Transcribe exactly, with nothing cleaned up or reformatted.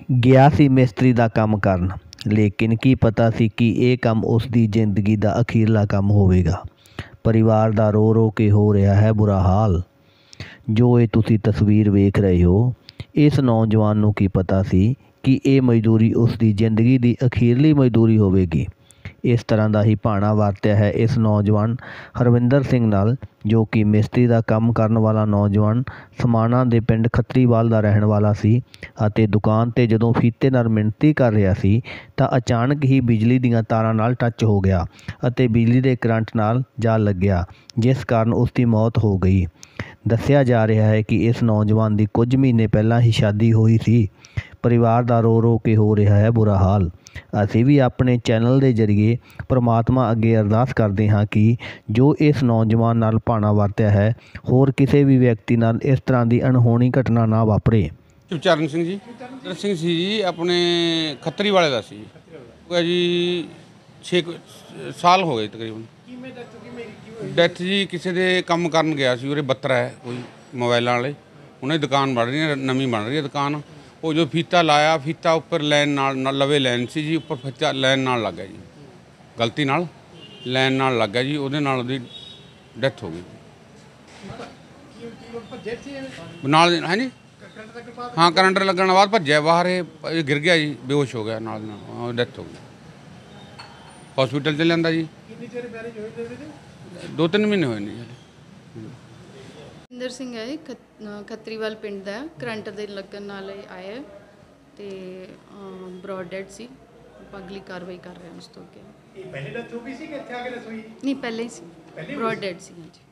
ਗਿਆ ਸੀ ਮਿਸਤਰੀ ਦਾ ਕੰਮ ਕਰਨ, ਲੇਕਿਨ ਕੀ ਪਤਾ ਸੀ ਕਿ ਇਹ ਕੰਮ ਉਸ ਦੀ ਜ਼ਿੰਦਗੀ ਦਾ ਅਖੀਰਲਾ ਕੰਮ ਹੋਵੇਗਾ। ਪਰਿਵਾਰ ਦਾ ਰੋ ਰੋ ਕੇ ਹੋ ਰਿਹਾ ਹੈ ਬੁਰਾ ਹਾਲ। ਜੋ ਇਹ ਤੁਸੀਂ ਤਸਵੀਰ ਵੇਖ ਰਹੇ ਹੋ, ਇਸ ਨੌਜਵਾਨ ਨੂੰ ਕੀ ਪਤਾ ਸੀ ਕਿ ਇਹ ਮਜ਼ਦੂਰੀ ਉਸ ਦੀ ਜ਼ਿੰਦਗੀ ਦੀ ਅਖੀਰਲੀ ਮਜ਼ਦੂਰੀ ਹੋਵੇਗੀ। ਇਸ ਤਰ੍ਹਾਂ ਦਾ ਹੀ ਭਾਣਾ ਵਰਤਿਆ ਹੈ ਇਸ ਨੌਜਵਾਨ ਹਰਵਿੰਦਰ ਸਿੰਘ ਨਾਲ, ਜੋ ਕਿ ਮਿਸਤਰੀ ਦਾ ਕੰਮ ਕਰਨ ਵਾਲਾ ਨੌਜਵਾਨ ਸਮਾਣਾ ਦੇ ਪਿੰਡ ਖੱਤਰੀਵਾਲ ਦਾ ਰਹਿਣ ਵਾਲਾ ਸੀ ਅਤੇ ਦੁਕਾਨ 'ਤੇ ਜਦੋਂ ਫੀਤੇ ਨਾਲ ਮਿਹਨਤੀ ਕਰ ਰਿਹਾ ਸੀ ਤਾਂ ਅਚਾਨਕ ਹੀ ਬਿਜਲੀ ਦੀਆਂ ਤਾਰਾਂ ਨਾਲ ਟੱਚ ਹੋ ਗਿਆ ਅਤੇ ਬਿਜਲੀ ਦੇ ਕਰੰਟ ਨਾਲ ਜਾ ਲੱਗਿਆ, ਜਿਸ ਕਾਰਨ ਉਸ ਦੀ ਮੌਤ ਹੋ ਗਈ। ਦੱਸਿਆ ਜਾ ਰਿਹਾ ਹੈ ਕਿ ਇਸ ਨੌਜਵਾਨ ਦੀ ਕੁਝ ਮਹੀਨੇ ਪਹਿਲਾਂ ਹੀ ਸ਼ਾਦੀ ਹੋਈ ਸੀ। ਪਰਿਵਾਰ ਦਾ ਰੋ ਰੋ ਕੇ ਹੋ ਰਿਹਾ ਹੈ ਬੁਰਾ ਹਾਲ। ਅਸੀਂ ਵੀ ਆਪਣੇ ਚੈਨਲ ਦੇ ਜ਼ਰੀਏ ਪਰਮਾਤਮਾ ਅੱਗੇ ਅਰਦਾਸ ਕਰਦੇ ਹਾਂ ਕਿ ਜੋ ਇਸ ਨੌਜਵਾਨ ਨਾਲ ਭਾਣਾ ਵਰਤਿਆ ਹੈ, ਹੋਰ ਕਿਸੇ ਵੀ ਵਿਅਕਤੀ ਨਾਲ ਇਸ ਤਰ੍ਹਾਂ ਦੀ ਅਣਹੋਣੀ ਘਟਨਾ ਨਾ ਵਾਪਰੇ। ਚਰਨ ਸਿੰਘ ਜੀ ਚਰਨ ਸਿੰਘ ਸੀ ਜੀ, ਆਪਣੇ ਖੱਤਰੀ ਵਾਲੇ ਦਾ ਸੀ ਜੀ। ਛੇ ਸਾਲ ਹੋ ਗਏ ਤਕਰੀਬਨ। ਡੈਥ ਜੀ ਕਿਸੇ ਦੇ ਕੰਮ ਕਰਨ ਗਿਆ ਸੀ, ਉਰੇ ਬੱਤਰਾ ਹੈ ਕੋਈ ਮੋਬਾਈਲਾਂ ਵਾਲੇ, ਉਹਨਾਂ ਦੀ ਦੁਕਾਨ ਬਣ ਰਹੀ ਹੈ, ਨਵੀਂ ਬਣ ਰਹੀ ਹੈ ਦੁਕਾਨ। ਉਹ ਜੋ ਫੀਤਾ ਲਾਇਆ, ਫੀਤਾ ਉੱਪਰ ਲਾਈਨ ਨਾਲ ਲਵੇ ਲਾਈਨ ਸੀ ਜੀ, ਉੱਪਰ ਫੀਤਾ ਲਾਈਨ ਨਾਲ ਲੱਗ ਗਿਆ ਜੀ, ਗਲਤੀ ਨਾਲ ਲਾਈਨ ਨਾਲ ਲੱਗ ਗਿਆ ਜੀ, ਉਹਦੇ ਨਾਲ ਉਹਦੀ ਡੈਥ ਹੋ ਗਈ ਨਾਲ। ਹਾਂਜੀ ਹਾਂ, ਕਰੰਟ ਲੱਗਣ ਬਾਅਦ ਭੱਜਿਆ ਬਾਹਰ, ਇਹ ਗਿਰ ਗਿਆ ਜੀ, ਬੇਹੋਸ਼ ਹੋ ਗਿਆ, ਨਾਲ ਨਾਲ ਡੈਥ ਹੋ ਗਈ। ਹੌਸਪੀਟਲ 'ਚ ਲਿਆਂਦਾ ਜੀ। ਦੋ ਤਿੰਨ ਮਹੀਨੇ ਹੋਏ ਨੇ ਜੀ। ਇੰਦਰ ਸਿੰਘ ਹੈ, ਖੱਤਰੀਵਾਲ ਪਿੰਡ ਦਾ। ਕਰੰਟ ਦੇ ਲੱਗਣ ਨਾਲ ਆਇਆ ਤੇ ਬਰੋਡ ਡੈਡ ਸੀ। ਅਗਲੀ ਕਾਰਵਾਈ ਕਰ ਰਹੇ ਹਾਂ ਉਸ ਤੋਂ ਅੱਗੇ। ਇਹ ਪਹਿਲੇ ਡੈਥ ਹੋ ਗਈ ਸੀ ਕਿ ਇੱਥੇ ਆ ਕੇ ਡੈਥ ਹੋਈ? ਨਹੀਂ, ਪਹਿਲੇ ਹੀ ਸੀ, ਬਰੋਡ ਡੈਡ ਸੀ। ਹਾਂਜੀ।